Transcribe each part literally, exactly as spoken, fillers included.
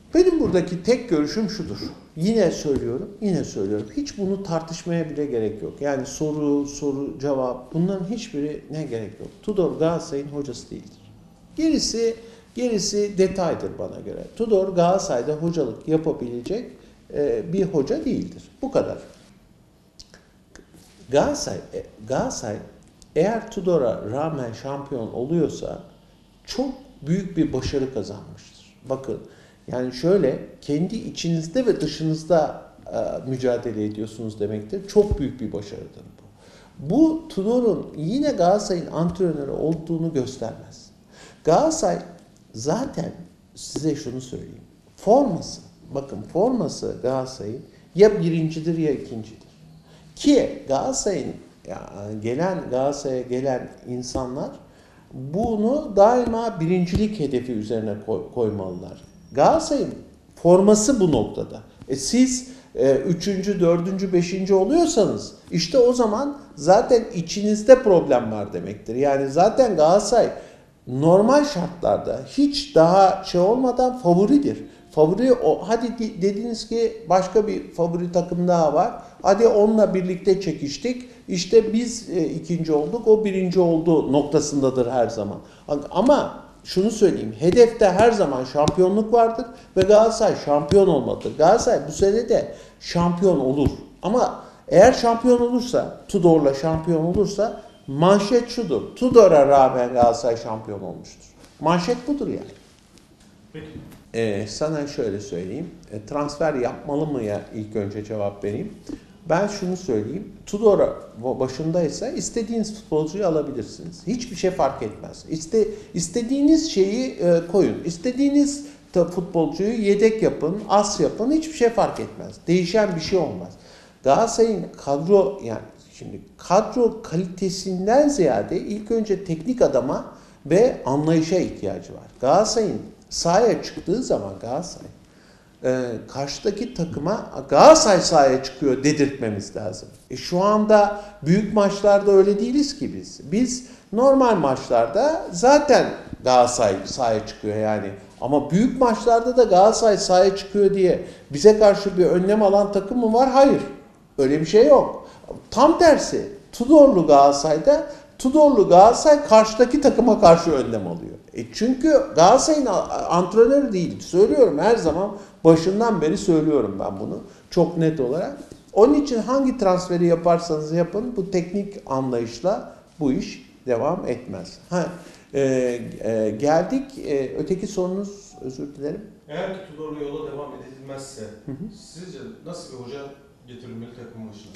Benim buradaki tek görüşüm şudur. Yine söylüyorum, yine söylüyorum. Hiç bunu tartışmaya bile gerek yok. Yani soru, soru, cevap bunların hiçbirine gerek yok. Tudor Galatasaray'ın hocası değildir. Gerisi, gerisi detaydır bana göre. Tudor Galatasaray'da hocalık yapabilecek e, bir hoca değildir. Bu kadar. Galatasaray, Galatasaray eğer Tudor'a rağmen şampiyon oluyorsa çok büyük bir başarı kazanmıştır. Bakın yani şöyle kendi içinizde ve dışınızda e, mücadele ediyorsunuz demektir. Çok büyük bir başarıdır bu. Bu Tudor'un yine Galatasaray'ın antrenörü olduğunu göstermez. Galatasaray zaten size şunu söyleyeyim. Forması, bakın forması Galatasaray'ın ya birincidir ya ikincidir. Ki Galatasaray'ın yani gelen Galatasaray'a gelen insanlar bunu daima birincilik hedefi üzerine koy, koymalılar. Galatasaray'ın forması bu noktada. E siz e, üçüncü, dördüncü, beşinci oluyorsanız işte o zaman zaten içinizde problem var demektir. Yani zaten Galatasaray normal şartlarda hiç daha şey olmadan favoridir. Favori o. Hadi dediniz ki başka bir favori takım daha var. Hadi onunla birlikte çekiştik. İşte biz e, ikinci olduk, o birinci oldu noktasındadır her zaman. Ama şunu söyleyeyim, hedefte her zaman şampiyonluk vardır ve Galatasaray şampiyon olmalıdır. Galatasaray bu sene de şampiyon olur. Ama eğer şampiyon olursa, Tudor'la şampiyon olursa manşet şudur. Tudor'a rağmen Galatasaray şampiyon olmuştur. Manşet budur yani. Peki. Ee, sana şöyle söyleyeyim. E, transfer yapmalı mı ya ilk önce cevap vereyim. Ben şunu söyleyeyim. Tudor başındaysa istediğiniz futbolcuyu alabilirsiniz. Hiçbir şey fark etmez. İste, istediğiniz şeyi e, koyun. İstediğiniz futbolcuyu yedek yapın, as yapın. Hiçbir şey fark etmez. Değişen bir şey olmaz. Galatasaray'ın kadro yani şimdi kadro kalitesinden ziyade ilk önce teknik adama ve anlayışa ihtiyacı var. Galatasaray'ın sahaya çıktığı zaman Galatasaray e, karşıdaki takıma Galatasaray sahaya çıkıyor dedirtmemiz lazım. E, şu anda büyük maçlarda öyle değiliz ki biz. Biz normal maçlarda zaten Galatasaray sahaya çıkıyor yani. Ama büyük maçlarda da Galatasaray sahaya çıkıyor diye bize karşı bir önlem alan takım mı var? Hayır. Öyle bir şey yok. Tam tersi. Tudorlu Galatasaray'da Tudorlu Galatasaray karşıdaki takıma karşı önlem alıyor. E çünkü Galatasaray'ın antrenörü değil. Söylüyorum her zaman başından beri söylüyorum ben bunu. Çok net olarak. Onun için hangi transferi yaparsanız yapın bu teknik anlayışla bu iş devam etmez. Ha, e, e, geldik e, öteki sorunuz özür dilerim. Eğer ki Tudor'la yola devam edilmezse hı hı. sizce nasıl bir hoca getirilmeli takım başına?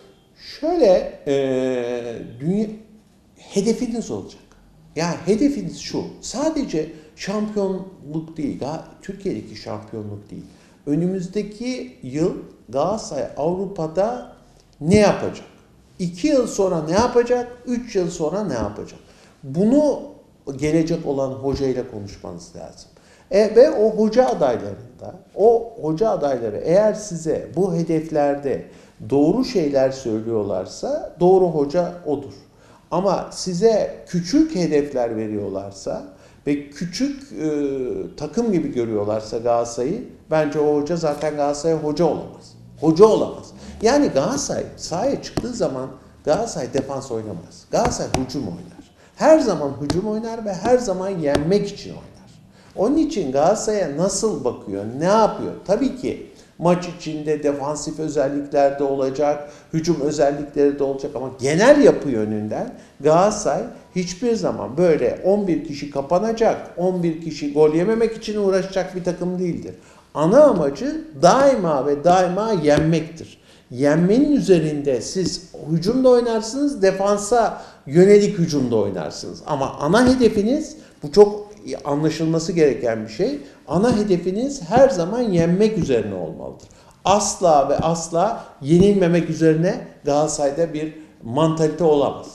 Şöyle e, dünya hedefiniz olacak. Yani hedefiniz şu. Sadece şampiyonluk değil. Türkiye'deki şampiyonluk değil. Önümüzdeki yıl Galatasaray Avrupa'da ne yapacak? İki yıl sonra ne yapacak? Üç yıl sonra ne yapacak? Bunu gelecek olan hocayla konuşmanız lazım. E, ve o hoca adaylarında, o hoca adayları eğer size bu hedeflerde doğru şeyler söylüyorlarsa doğru hoca odur. Ama size küçük hedefler veriyorlarsa ve küçük e, takım gibi görüyorlarsa Galatasaray'ı bence o hoca zaten Galatasaray hoca olamaz. Hoca olamaz. Yani Galatasaray sahaya çıktığı zaman Galatasaray defans oynamaz. Galatasaray hücum oynar. Her zaman hücum oynar ve her zaman yenmek için oynar. Onun için Galatasaray'a nasıl bakıyor, ne yapıyor? Tabii ki maç içinde defansif özellikler de olacak, hücum özellikleri de olacak ama genel yapı yönünden Galatasaray hiçbir zaman böyle on bir kişi kapanacak, on bir kişi gol yememek için uğraşacak bir takım değildir. Ana amacı daima ve daima yenmektir. Yenmenin üzerinde siz hücumda oynarsınız, defansa yönelik hücumda oynarsınız. Ama ana hedefiniz, bu çok anlaşılması gereken bir şey, ana hedefiniz her zaman yenmek üzerine olmalıdır. Asla ve asla yenilmemek üzerine Galatasaray'da bir mantalite olamaz.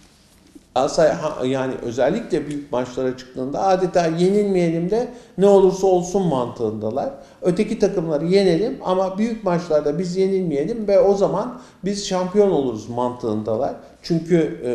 Galatasaray yani özellikle büyük maçlara çıktığında adeta yenilmeyelim de ne olursa olsun mantığındalar. Öteki takımları yenelim ama büyük maçlarda biz yenilmeyelim ve o zaman biz şampiyon oluruz mantığındalar. Çünkü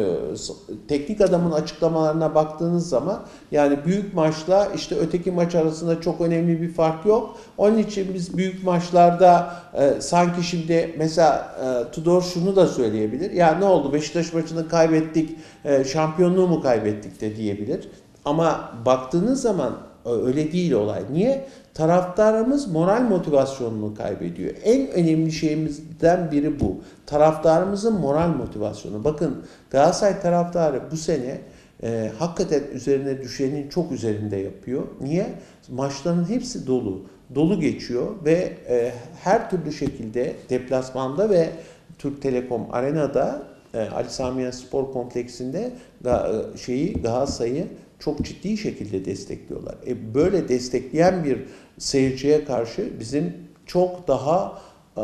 e, teknik adamın açıklamalarına baktığınız zaman yani büyük maçla işte öteki maç arasında çok önemli bir fark yok. Onun için biz büyük maçlarda e, sanki şimdi mesela e, Tudor şunu da söyleyebilir. Ya ne oldu, Beşiktaş maçını kaybettik, e, şampiyonluğu mu kaybettik de diyebilir. Ama baktığınız zaman öyle değil olay. Niye? Taraftarımız moral motivasyonunu kaybediyor. En önemli şeyimizden biri bu. Taraftarımızın moral motivasyonu. Bakın Galatasaray taraftarı bu sene e, hakikaten üzerine düşenin çok üzerinde yapıyor. Niye? Maçların hepsi dolu. Dolu geçiyor ve e, her türlü şekilde deplasmanda ve Türk Telekom Arena'da e, Ali Sami Yen Spor Kompleksinde e, şeyi Galatasaray'ı çok ciddi şekilde destekliyorlar. E böyle destekleyen bir seyirciye karşı bizim çok daha e,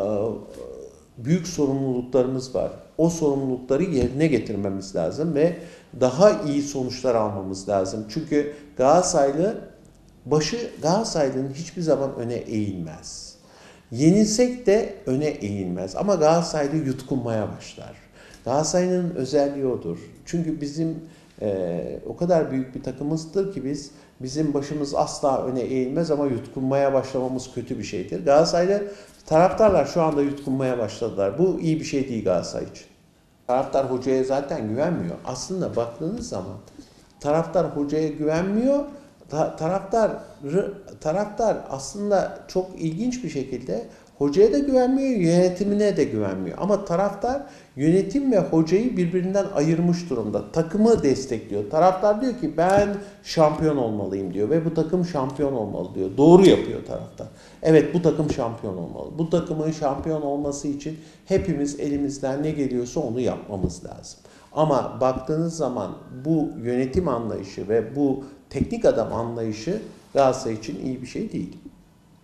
büyük sorumluluklarımız var. O sorumlulukları yerine getirmemiz lazım ve daha iyi sonuçlar almamız lazım. Çünkü Galatasaraylı başı Galatasaraylı'nın hiçbir zaman öne eğilmez. Yenilsek de öne eğilmez ama Galatasaraylı yutkunmaya başlar. Galatasaray'ın özelliği odur. Çünkü bizim Ee, o kadar büyük bir takımızdır ki biz, bizim başımız asla öne eğilmez ama yutkunmaya başlamamız kötü bir şeydir. Galatasaraylı taraftarlar şu anda yutkunmaya başladılar. Bu iyi bir şey değil Galatasaray için. Taraftar hocaya zaten güvenmiyor. Aslında baktığınız zaman taraftar hocaya güvenmiyor. Ta- taraftar taraftar aslında çok ilginç bir şekilde hocaya da güvenmiyor, yönetimine de güvenmiyor. Ama taraftar yönetim ve hocayı birbirinden ayırmış durumda. Takımı destekliyor. Taraftar diyor ki ben şampiyon olmalıyım diyor ve bu takım şampiyon olmalı diyor. Doğru yapıyor taraftar. Evet, bu takım şampiyon olmalı. Bu takımın şampiyon olması için hepimiz elimizden ne geliyorsa onu yapmamız lazım. Ama baktığınız zaman bu yönetim anlayışı ve bu teknik adam anlayışı Galatasaray için iyi bir şey değil.